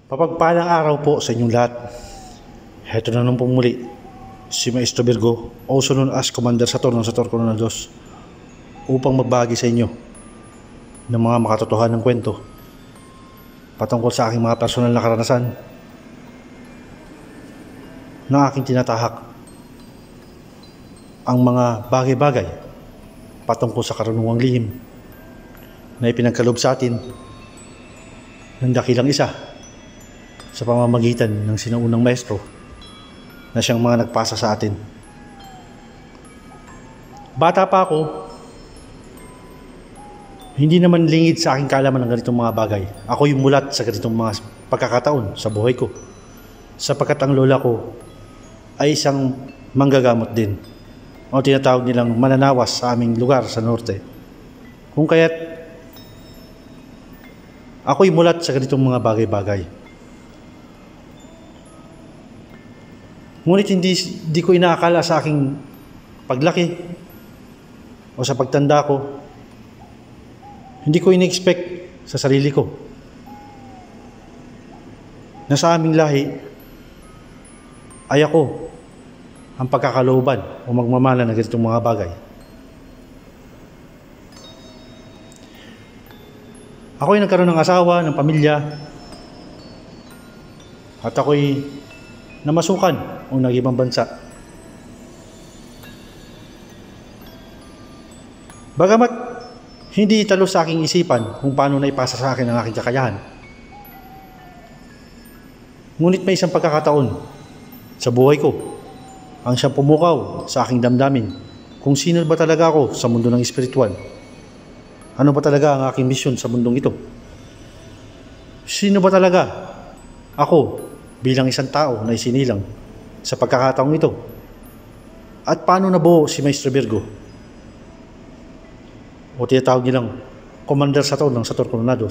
Mapagpalang araw po sa inyong lahat. Heto na nung pumuli, si Maestro Virgo, also known as Commander Sator ng Sator Corona 2, upang magbahagi sa inyo ng mga makatotohanang kwento patungkol sa aking mga personal na karanasan na aking tinatahak ang mga bagay-bagay patungkol sa karunungang lihim na ipinagkaloob sa atin ng dakilang isa sa pamamagitan ng sinaunang maestro na siyang mga nagpasa sa atin. Bata pa ako, hindi naman lingid sa aking kaalaman ng ganitong mga bagay. Ako yung mulat sa ganitong mga pagkakataon sa buhay ko, sapagkat ang lola ko ay isang manggagamot din, o tinatawag nilang mananawas sa aming lugar sa norte. Kung kaya't ako'y mulat sa ganitong mga bagay-bagay. Ngunit hindi ko inaakala sa aking paglaki o sa pagtanda ko, hindi ko in-expect sa sarili ko na sa aming lahi ay ako ang pagkakalooban o magmamala ng ganitong mga bagay. Ako'y nagkaroon ng asawa, ng pamilya, at ako'y namasukan o nag-ibang bansa. Bagamat hindi italo sa aking isipan kung paano naipasa sa akin ang aking kakayahan, ngunit may isang pagkakataon sa buhay ko ang siyang pumukaw sa aking damdamin kung sino ba talaga ako sa mundo ng espiritual. Ano ba talaga ang aking misyon sa mundong ito? Sino ba talaga ako bilang isang tao na isinilang sa pagkakataong ito? At paano nabuo si Maestro Virgo, o tinatawag nilang Commander Sator ng Sator Corona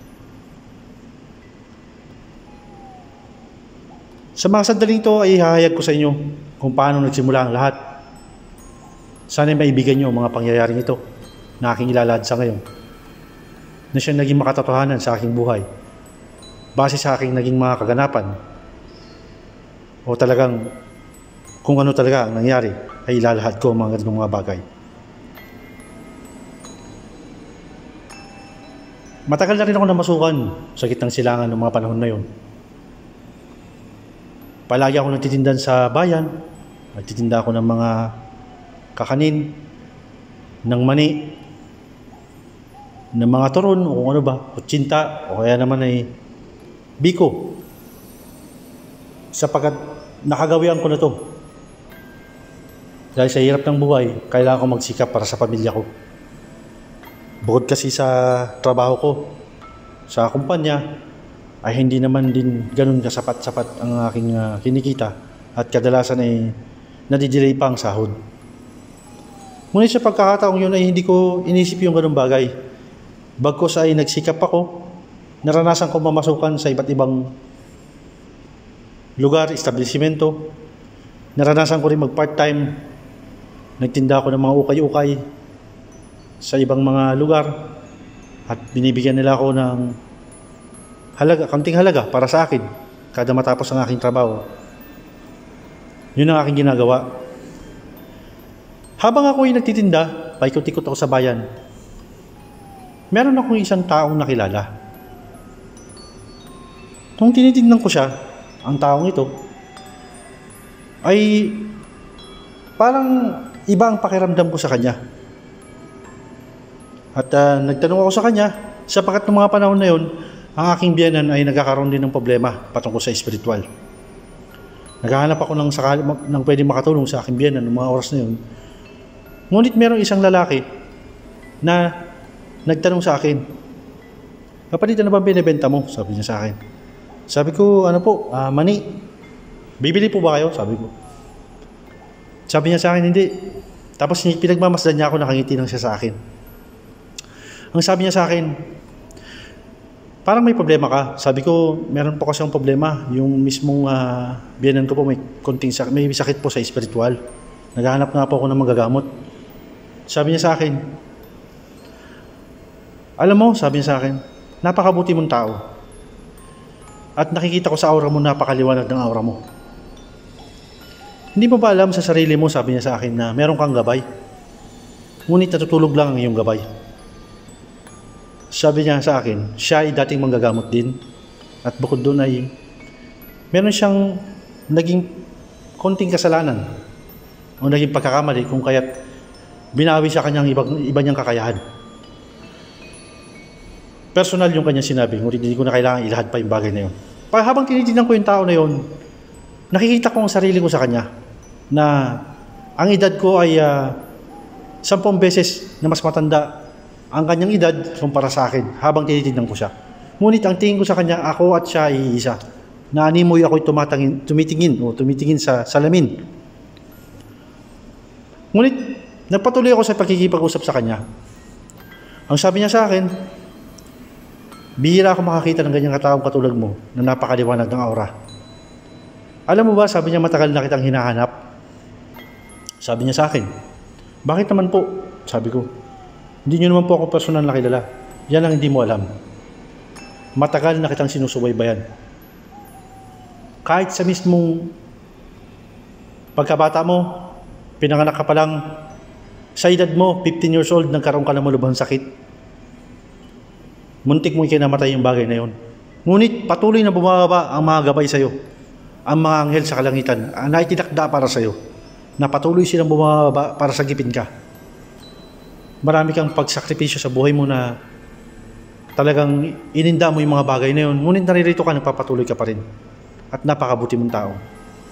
2? Sa mga sandaling ito ay ihahayag ko sa inyo kung paano nagsimula ang lahat. Sana'y maibigan nyo ang mga pangyayaring ito na aking ilalahad sa ngayon, na siyang naging makatotohanan sa aking buhay base sa aking naging mga kaganapan, o talagang kung ano talaga ang nangyari ay ilalahad ko ang mga ganitong mga bagay. Matagal na rin ako namasukan sa gitnang silangan ng mga panahon na yun. Palagi ako nagtitindan sa bayan, nagtitinda ako ng mga kakanin, ng mani, ng mga turon o kung ano ba, kutsinta o kaya naman ay biko, sapagkat nakagawian ko na to. Dahil sa hirap ng buhay, kailangan ko magsikap para sa pamilya ko. Bukod kasi sa trabaho ko sa kumpanya, ay hindi naman din ganun kasapat-sapat ang aking kinikita, at kadalasan ay nadidelay pa ang sahod. Ngunit sa pagkakataong yun ay hindi ko inisip yung ganung bagay. Bagkus ay nagsikap ako, naranasan ko mamasukan sa iba't ibang lugar, establishmento. Naranasan ko rin mag-part-time. Nagtinda ako ng mga ukay-ukay sa ibang mga lugar, at binibigyan nila ako ng halaga, kaunting halaga para sa akin kada matapos ang aking trabaho. Yun ang aking ginagawa. Habang ako ay nagtitinda, paikot-ikot ako sa bayan, meron akong isang taong nakilala. Nung tinitingnan ko siya, ang taong ito ay parang iba ang pakiramdam ko sa kanya. At nagtanong ako sa kanya, sapagkat ng mga panahon na yun, ang aking biyenan ay nagkakaroon din ng problema patungkol sa espiritual. Naghahanap ako ng pwede makatulong sa aking biyenan ng mga oras na yun. Ngunit merong isang lalaki na nagtanong sa akin, "Kapatid, ano ba binibenta mo?" Sabi niya sa akin. Sabi ko, "Ano po, mani. Bibili po ba kayo?" Sabi ko. Sabi niya sa akin, "Hindi." Tapos pinagmamasdan niya ako, nakangiti lang siya sa akin. Ang sabi niya sa akin, "Parang may problema ka." Sabi ko, "Meron po kasi ang problema. Yung mismong biyenan ko po may sakit po sa espiritual. Naghahanap nga po ako ng magagamot." Sabi niya sa akin, "Alam mo," sabi niya sa akin, "napakabuti mong tao. At nakikita ko sa aura mo, napakaliwanag ng aura mo. Hindi mo ba alam sa sarili mo, sabi niya sa akin, na meron kang gabay? Ngunit natutulog lang ang iyong gabay. Sabi niya sa akin, siya ay dating manggagamot din. At bukod doon ay meron siyang naging konting kasalanan o naging pagkakamali kung kaya't binawi sa kanyang iba niyang kakayahan. Personal yung kanyang sinabi, ngunit hindi ko na kailangan ilahad pa yung bagay na yun. Habang tinitignan ko yung tao na yun, nakikita ko ang sarili ko sa kanya na ang edad ko ay 10 beses na mas matanda ang kanyang edad kumpara sa akin habang tinitignan ko siya. Ngunit ang tingin ko sa kanya, ako at siya ay isa. Naanimoy ako'y tumitingin sa salamin. Ngunit nagpatuloy ako sa pagkikipag-usap sa kanya. Ang sabi niya sa akin, bihira ako makakita ng ganyang kataong katulad mo na napakaliwanag ng aura. Alam mo ba, sabi niya, matagal na kitang hinahanap. Sabi niya sa akin, bakit naman po? Sabi ko, hindi niyo naman po ako personal na kilala. Yan ang hindi mo alam. Matagal na kitang sinusubaybayan. Kahit sa mismong pagkabata mo, pinanganak ka pa lang, sa edad mo, 15 years old, nagkaroon ka ng malubhang sakit. Muntik mo ikinamatay yung bagay na yun. Ngunit patuloy na bumababa ang mga gabay sa iyo. Ang mga anghel sa kalangitan na itinakda para sa iyo. Na patuloy silang bumababa para sagipin ka. Marami kang pagsakripisyo sa buhay mo na talagang ininda mo yung mga bagay na yun. Ngunit naririto ka, nagpapatuloy ka pa rin. At napakabuti mong tao.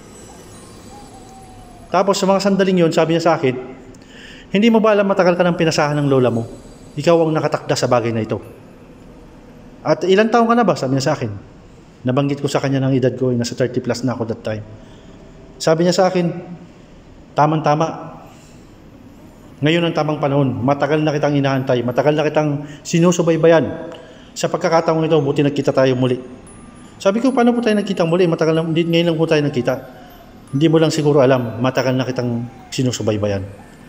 Tapos sa mga sandaling yun, sabi niya sa akin, hindi mo ba alam matagal ka ng pinasahan ng lola mo? Ikaw ang nakatakda sa bagay na ito. At ilang taon ka na ba? Sabi niya sa akin. Nabanggit ko sa kanya ng edad ko, nasa 30 plus na ako that time. Sabi niya sa akin, tamang-tama. Ngayon ang tamang panahon. Matagal na kitang inahantay. Matagal na kitang sinusubaybayan. Sa pagkakataong ito, buti nagkita tayo muli. Sabi ko, paano po tayo nagkita muli? Matagal na, ngayon lang po tayo nagkita. Hindi mo lang siguro alam, matagal na kitang sinusubaybayan.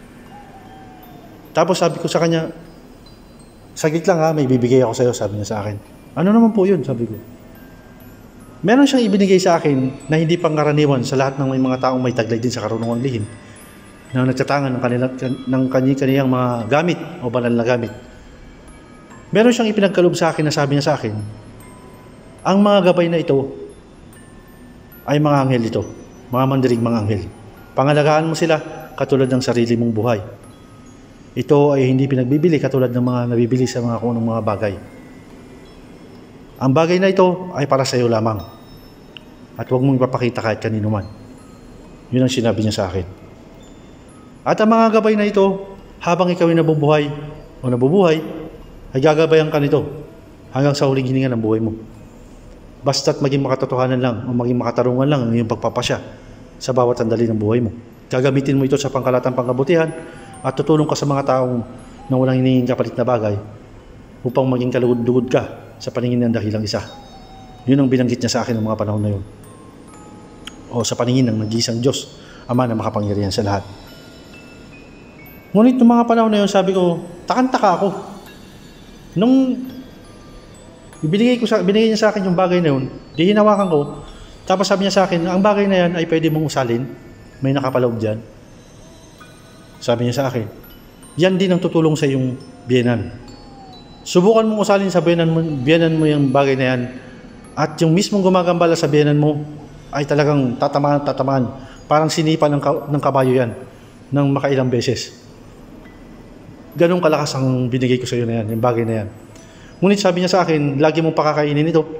Tapos sabi ko sa kanya, saglit lang ha, may bibigay ako sa iyo, sabi niya sa akin. Ano naman po yun, sabi ko. Meron siyang ibinigay sa akin na hindi pangkaraniwan sa lahat ng may mga taong may taglay din sa karunungang lihim na nagtatangan ng kanyang mga gamit o banal na gamit. Meron siyang ipinagkaloob sa akin na sabi niya sa akin, ang mga gabay na ito ay mga anghel ito, mga mandiring mga anghel. Pangalagaan mo sila katulad ng sarili mong buhay. Ito ay hindi pinagbibili katulad ng mga nabibili sa mga kung anong mga bagay. Ang bagay na ito ay para sa iyo lamang. At huwag mong ipapakita kahit kanino man. Yun ang sinabi niya sa akin. At ang mga gabay na ito, habang ikaw ay nabubuhay o nabubuhay, ay gagabayan ka nito hanggang sa huling hininga ng buhay mo. Basta't maging makatotohanan lang o maging makatarungan lang ang iyong pagpapasya sa bawat sandali ng buhay mo. Gagamitin mo ito sa pangkalatang pangkabutihan at tutulong ka sa mga taong na walang hinihinging kapalit na bagay upang maging kalugod-lugod ka sa paningin ng dakilang isa. Yun ang binanggit niya sa akin ng mga panahon na yun. O sa paningin ng nag-iisang Diyos, Ama na makapangyarihan sa lahat. Ngunit ng mga panahon na yun, sabi ko, takang-taka ako. Nung binigay niya sa akin yung bagay na yun, di hinawakan ko, tapos sabi niya sa akin, ang bagay na yan ay pwede mong usalin, may nakapaloob dyan. Sabi niya sa akin, yan din ang tutulong sa iyong biyenan. Subukan mong usalin sa biyenan mo yung bagay na yan at yung mismong gumagambala sa biyenan mo ay talagang tatamaan. Parang sinipa ng kabayo yan ng makailang beses. Ganong kalakas ang binigay ko sa iyo na yan, yung bagay na yan. Ngunit sabi niya sa akin, lagi mong pakakainin ito.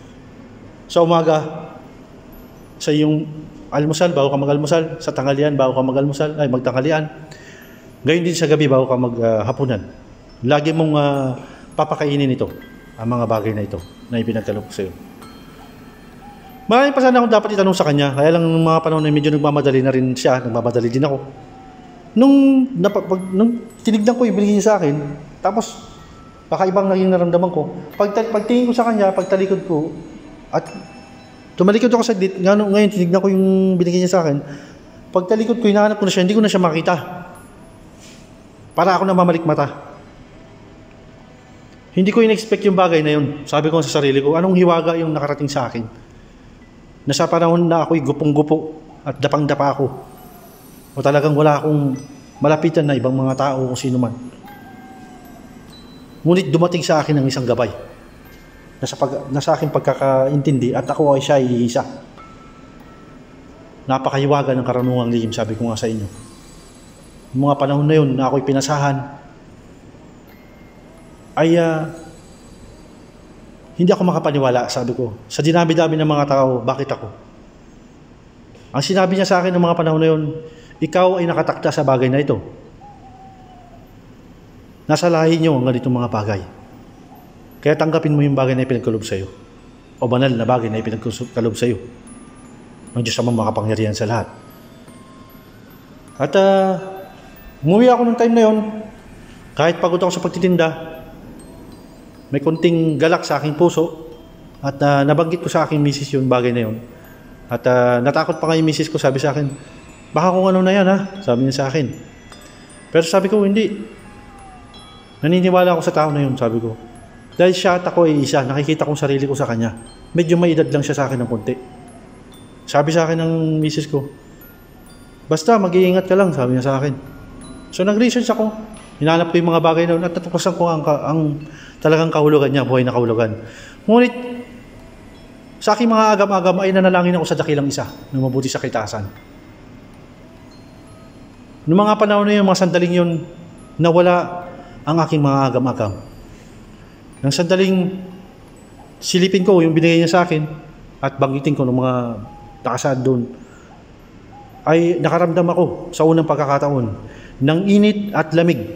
Sa umaga, sa iyong almusal, bago ka mag-almusal. Sa tanghalian, bago ka mag-almusal, ay magtanghalian. Gayon din sa gabi, bago ka maghapunan. Lagi mong papakainin ito, ang mga bagay na ito, na ipinagkaloob sa iyo. Marami pa sana akong dapat itanong sa kanya, kaya lang ng mga panahon na medyo nagmamadali na rin siya, nagmamadali din ako. Nung tinignan ko, ibigay niya sa akin, tapos pakaibang naging naramdaman ko. Pagtingin ko sa kanya, pagtalikod ko, at tumalikod ako sa dit, ngayon tinignan ko yung binigay niya sa akin. Pagtalikod ko, hinahanap ko na siya, hindi ko na siya makita. Para ako na mamalik mata. Hindi ko in-expect yung bagay na yun. Sabi ko sa sarili ko, anong hiwaga yung nakarating sa akin? Nasa panahon na ako'y gupong-gupo at dapang-dapa ako. O talagang wala akong malapitan na ibang mga tao kung sino man. Ngunit dumating sa akin ang isang gabay na sa aking pagkakaintindi at ako ay siya iisa. Napakahiwaga ng karunungang lihim, sabi ko nga sa inyo. Yung mga panahon na yun na ako'y pinasahan, ay hindi ako makapaniwala, sabi ko. Sa dinami-dami ng mga tao, bakit ako? Ang sinabi niya sa akin ng mga panahon na yun, ikaw ay nakatakda sa bagay na ito. Nasa lahi niyo ang ganitong mga bagay. Kaya tanggapin mo yung bagay na ipinagkalob sa iyo. O banal na bagay na ipinagkalob sa iyo. Ang Diyos naman makapangyarihan sa lahat. At umuwi ako ng time na yun. Kahit pagod ako sa pagtitinda, may konting galak sa aking puso at nabanggit ko sa aking misis yung bagay na yun. At natakot pa nga yung misis ko, sabi sa akin, baka kung ano na yan ha, sabi niya sa akin. Pero sabi ko, hindi. Naniniwala ako sa tao na yun, sabi ko. Dahil siya at ako ay isa, nakikita kong sarili ko sa kanya. Medyo may edad lang siya sa akin ng konti. Sabi sa akin ng misis ko, basta mag-iingat ka lang, sabi niya sa akin. So nag-research ako. Hinanap ko yung mga bagay na yun at natuklasan ko ang talagang kahulugan niya, buhay na kahulugan. Ngunit, sa aking mga agam-agam ay nanalangin ako sa dakilang isa na mabuti sa kaitasan. Noong mga panahon na yun, mga sandaling yun, nawala ang aking mga agam-agam. Nang sandaling silipin ko yung binigay niya sa akin at banggitin ko ng mga nakasaad doon, ay nakaramdam ako sa unang pagkakataon ng init at lamig.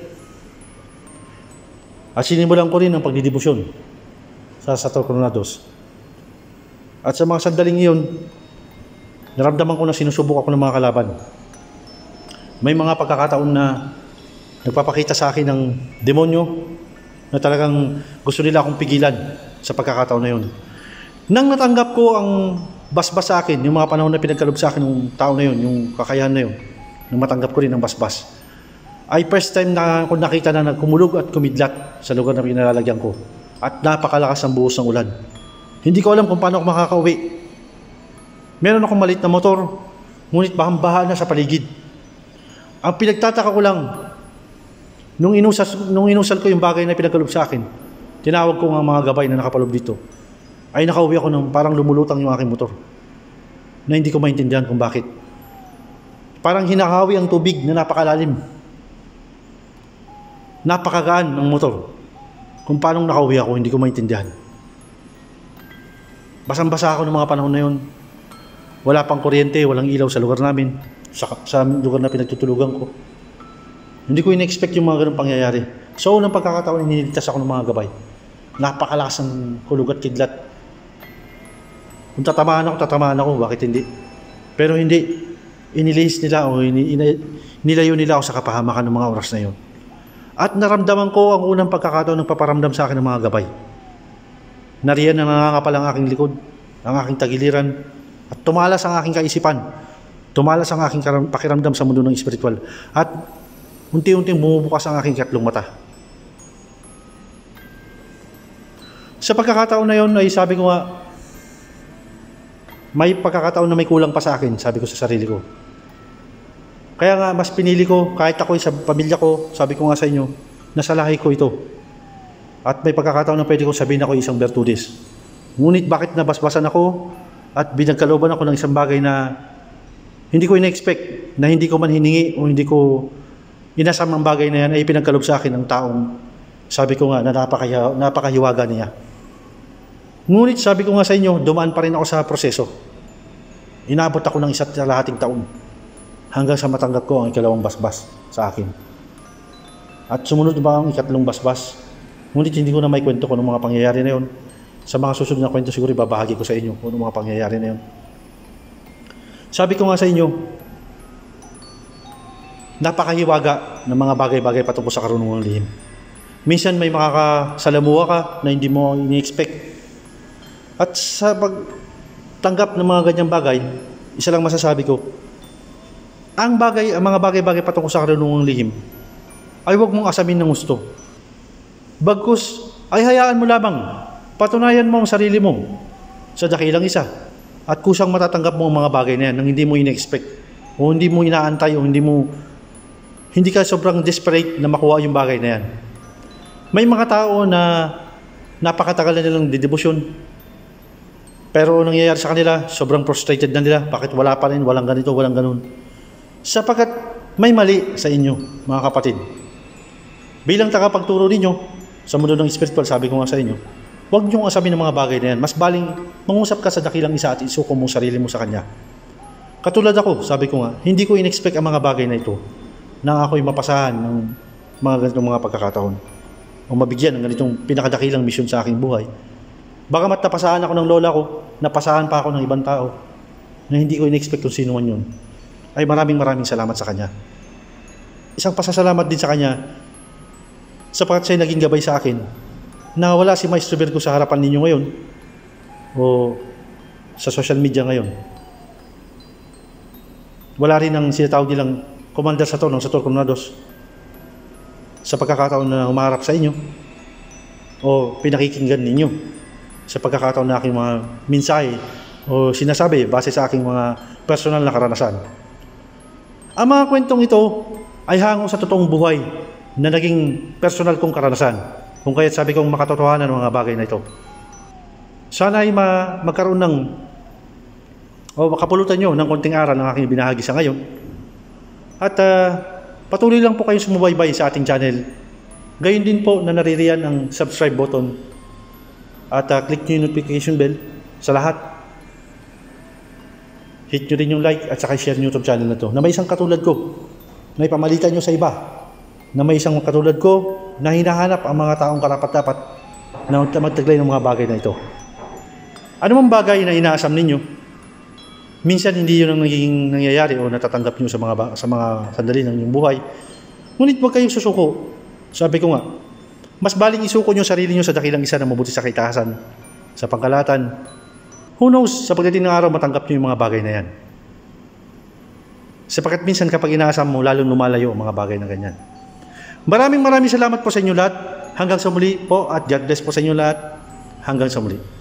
At sinimulan ko rin ang pagdidibusyon sa Sator Coronados. At sa mga sandaling iyon, naramdaman ko na sinusubok ako ng mga kalaban. May mga pagkakataon na nagpapakita sa akin ng demonyo na talagang gusto nila akong pigilan sa pagkakataon na yun. Nang natanggap ko ang basbas sa akin, yung mga panahon na pinagkalob sa akin ng tao na yun, yung kakayahan na yun, nang matanggap ko rin ang basbas, ay first time na ako nakita na nagkumulog at kumidlat sa lugar na pinalalagyan ko. At napakalakas ang buhos ng ulan. Hindi ko alam kung paano ako makakauwi. Meron akong maliit na motor, ngunit bahang-baha na sa paligid. Ang pinagtataka ko lang, nung inusal ko yung bagay na pinagkalob sa akin, tinawag ko ang mga gabay na nakapalob dito, ay nakauwi ako ng parang lumulutang yung aking motor, na hindi ko maintindihan kung bakit. Parang hinahawi ang tubig na napakalalim. Napakagaan ng motor. Kung paano nakauwi ako, hindi ko maintindihan. Basang-basa ako ng mga panahon na yun. Wala pang kuryente, walang ilaw sa lugar namin, sa lugar na pinagtutulugan ko. Hindi ko in-expect yung mga ganong pangyayari. So, unang pagkakataon, iniligtas ako ng mga gabay. Napakalakas ng hulog at kidlat. Kung tatamaan ako, bakit hindi? Pero hindi. Inilihis nila o nilayo nila ako sa kapahamakan ng mga oras na yun. At naramdaman ko ang unang pagkakataon ng paparamdam sa akin ng mga gabay. Nariyan na nangangapal ang aking likod, ang aking tagiliran, at tumalas ang aking kaisipan. Tumalas ang aking pakiramdam sa mundo ng espiritual. At unti-unting bumubukas ang aking katlong mata. Sa pagkakataon na yun ay sabi ko nga, may pagkakataon na may kulang pa sa akin, sabi ko sa sarili ko. Kaya nga mas pinili ko, kahit ako sa pamilya ko, sabi ko nga sa inyo, nasa lahi ko ito. At may pagkakataon na pwede kong sabihin ako isang Bertudes. Ngunit bakit nabasbasan ako at binagkaloban ako ng isang bagay na hindi ko ina-expect, na hindi ko man hiningi o hindi ko inasam ang bagay na yan ay pinagkalob sa akin ng taong sabi ko nga na napakahiwaga niya. Ngunit sabi ko nga sa inyo, dumaan pa rin ako sa proseso. Inabot ako ng 1.5 taon hanggang sa matanggap ko ang ikalawang basbas sa akin. At sumunod ba ang ikatlong basbas? Ngunit hindi ko na may kwento kung ano mga pangyayari na yun. Sa mga susunod na kwento siguro ibabahagi ko sa inyo kung ano mga pangyayari na yun. Sabi ko nga sa inyo, napakahiwaga ng mga bagay-bagay patungkol sa karunungang lihim. Minsan may makakasalamuha ka na hindi mo ini-expect. At sa pagtanggap ng mga ganyang bagay, isa lang masasabi ko, ang mga bagay-bagay patungkol sa karunungang lihim ay huwag mong asamin ng gusto. Bagkus, ay hayaan mo lamang. Patunayan mo ang sarili mo sa dakilang isa. At kusang matatanggap mo ang mga bagay na yan nang hindi mo ina-expect o hindi mo inaantay o hindi ka sobrang desperate na makuha yung bagay na yan. May mga tao na napakatagal na nilang didebosyon. Pero nangyayari sa kanila, sobrang frustrated na nila. Bakit wala pa rin, walang ganito, walang ganun. Sapagkat may mali sa inyo, mga kapatid. Bilang tagapagturo ninyo sa mundo ng spiritual, sabi ko nga sa inyo, huwag niyong asamin ng mga bagay na yan. Mas baling mangusap ka sa dakilang isa at isuko mo sarili mo sa kanya. Katulad ako, sabi ko nga, hindi ko in-expect ang mga bagay na ito na ako'y mapasahan ng mga ganitong mga pagkakataon o mabigyan ng ganitong pinakadakilang misyon sa aking buhay. Bagamat napasahan ako ng lola ko, napasahan pa ako ng ibang tao na hindi ko in-expect kung sino man yun, ay maraming salamat sa kanya. Isang pasasalamat din sa kanya sapagkat siya'y naging gabay sa akin na wala si Maestro Virgo sa harapan ninyo ngayon o sa social media ngayon. Wala rin ang sinatawag nilang Commander Saturn ng Saturn Comunados sa pagkakataon na umaharap sa inyo o pinakikinggan ninyo sa pagkakataon na aking mga mensahe o sinasabi base sa aking mga personal na karanasan. Ang mga kwentong ito ay hango sa totoong buhay na naging personal kong karanasan. Kung kaya't sabi kong makatotohanan ng mga bagay na ito. Sana ay magkaroon ng o makapulutan nyo ng konting aral ng aking binahagi sa ngayon. At patuloy lang po kayong sumubaybay sa ating channel. Gayon din po na naririyan ang subscribe button at click nyo yung notification bell sa lahat. Hit nyo rin yung like at saka share nyo itong channel na to na may isang katulad ko na ipamalitan nyo sa iba, na may isang katulad ko na hinahanap ang mga taong karapat-dapat na magtaglay ng mga bagay na ito. Ano mang bagay na inaasam ninyo, minsan hindi yun ang naging nangyayari o natatanggap nyo sa mga sandali ng inyong buhay. Ngunit huwag kayong susuko. Sabi ko nga, mas baling isuko nyo sarili nyo sa dakilang isa na mabuti sa kaitasan, sa pangkalatan. Who knows, sa pagdating ng araw matanggap nyo yung mga bagay na yan. Sapagkat minsan kapag inaasam mo, lalong lumalayo ang mga bagay na ganyan. Maraming salamat po sa inyo lahat. Hanggang sa muli po at God bless po sa inyo lahat. Hanggang sa muli.